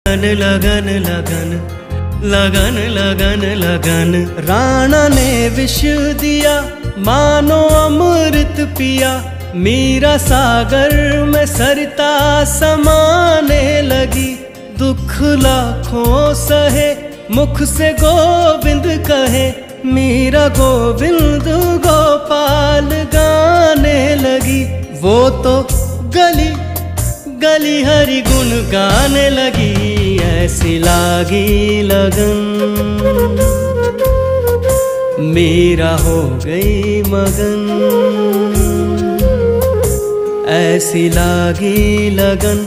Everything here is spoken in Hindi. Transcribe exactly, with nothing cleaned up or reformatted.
लगन लगन लगन लगन लगन राणा ने विष दिया मानो अमृत पिया। मीरा सागर में सरिता समाने लगी। दुख लाखों सहे मुख से गोविंद कहे। मीरा गोविंद गोपाल गाने लगी। वो तो गली गली हरि गुण गाने लगी। ऐसी लागी लगन मीरा हो गई मगन। ऐसी लागी लगन।